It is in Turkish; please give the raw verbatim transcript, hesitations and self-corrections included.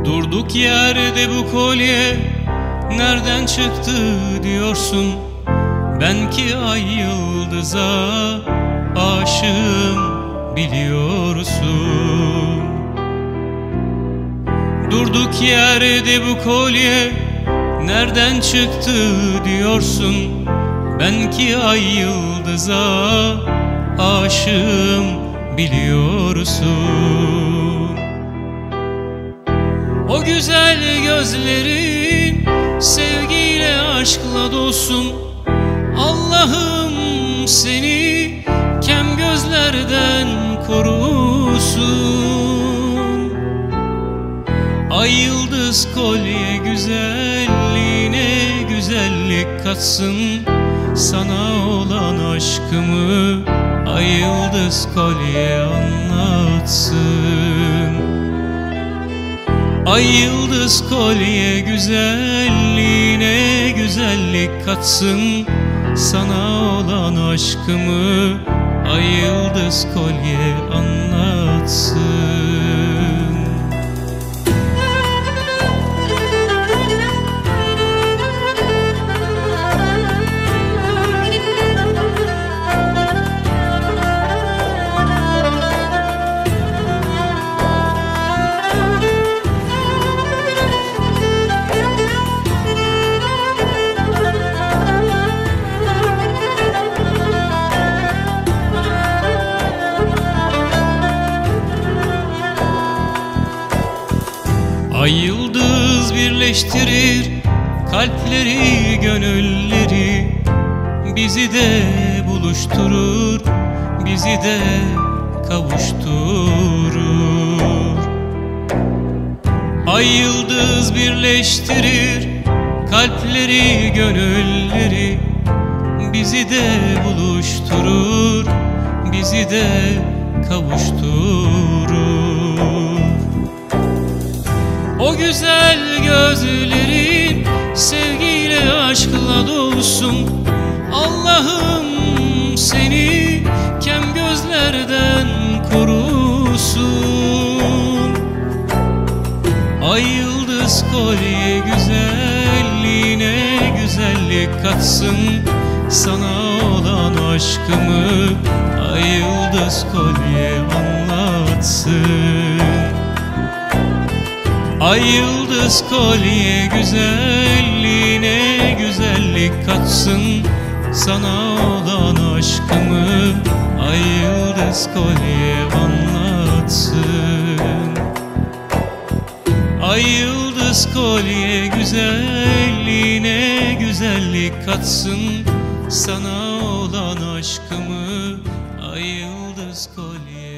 Durduk yerde bu kolye nereden çıktı diyorsun? Ben ki ay yıldıza aşığım biliyorsun. Durduk yerde bu kolye nereden çıktı diyorsun? Ben ki ay yıldıza aşığım biliyorsun. O güzel gözlerin sevgiyle aşkla dolsun. Allah'ım seni kem gözlerden korusun. Ay yıldız kolye güzelliğine güzellik katsın. Sana olan aşkımı ay yıldız kolye anlatsın. Ay yıldız kolye güzelliğine güzellik katsın. Sana olan aşkımı ay yıldız kolye anlatsın. Ay yıldız birleştirir kalpleri, gönülleri, bizi de buluşturur, bizi de kavuşturur. Ay yıldız birleştirir kalpleri, gönülleri, bizi de buluşturur, bizi de kavuşturur. O güzel gözlerin sevgiyle aşkla dolsun. Allah'ım seni kem gözlerden korusun. Ay yıldız kolye güzelliğine güzellik katsın. Sana olan aşkımı ay yıldız kolye anlatsın. Ay yıldız kolye güzelliğine güzellik katsın. Sana olan aşkımı ay yıldız kolye anlatsın. Ay yıldız kolye güzelliğine güzellik katsın. Sana olan aşkımı ay yıldız kolye